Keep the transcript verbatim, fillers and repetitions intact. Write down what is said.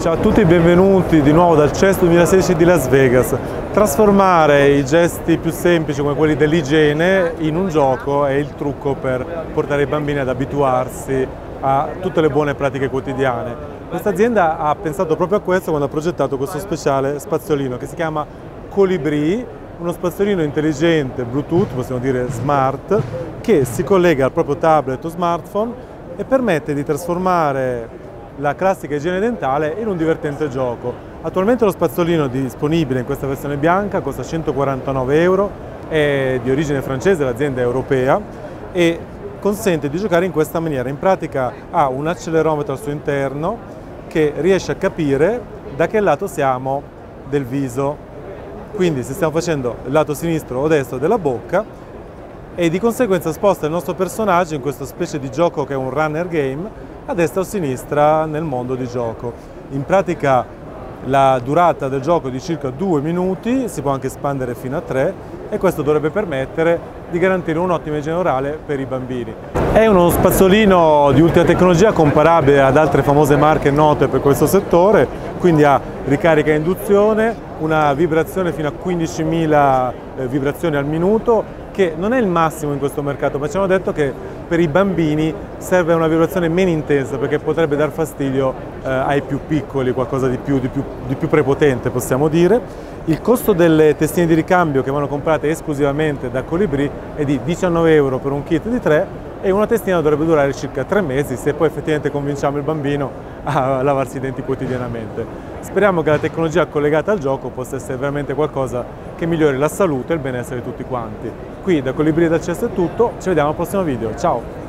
Ciao a tutti e benvenuti di nuovo dal CES duemilasedici di Las Vegas. Trasformare i gesti più semplici come quelli dell'igiene in un gioco è il trucco per portare i bambini ad abituarsi a tutte le buone pratiche quotidiane. Questa azienda ha pensato proprio a questo quando ha progettato questo speciale spazzolino che si chiama Colibri, uno spazzolino intelligente, Bluetooth, possiamo dire smart, che si collega al proprio tablet o smartphone e permette di trasformare la classica igiene dentale in un divertente gioco. Attualmente lo spazzolino disponibile in questa versione bianca costa centoquarantanove euro, è di origine francese, l'azienda è europea e consente di giocare in questa maniera. In pratica ha un accelerometro al suo interno che riesce a capire da che lato siamo del viso, quindi se stiamo facendo il lato sinistro o destro della bocca, e di conseguenza sposta il nostro personaggio in questa specie di gioco che è un runner game a destra o a sinistra nel mondo di gioco. In pratica la durata del gioco è di circa due minuti, si può anche espandere fino a tre e questo dovrebbe permettere di garantire un'ottima igiene orale per i bambini. È uno spazzolino di ultima tecnologia comparabile ad altre famose marche note per questo settore, quindi ha ricarica a induzione, una vibrazione fino a quindicimila vibrazioni al minuto, che non è il massimo in questo mercato, ma ci hanno detto che per i bambini serve una vibrazione meno intensa perché potrebbe dar fastidio eh, ai più piccoli, qualcosa di più, di, più, di più prepotente possiamo dire. Il costo delle testine di ricambio che vanno comprate esclusivamente da Colibri è di diciannove euro per un kit di tre e una testina dovrebbe durare circa tre mesi se poi effettivamente convinciamo il bambino a lavarsi i denti quotidianamente. Speriamo che la tecnologia collegata al gioco possa essere veramente qualcosa che migliori la salute e il benessere di tutti quanti. Qui da Colibri e dal C E S è tutto, ci vediamo al prossimo video, ciao!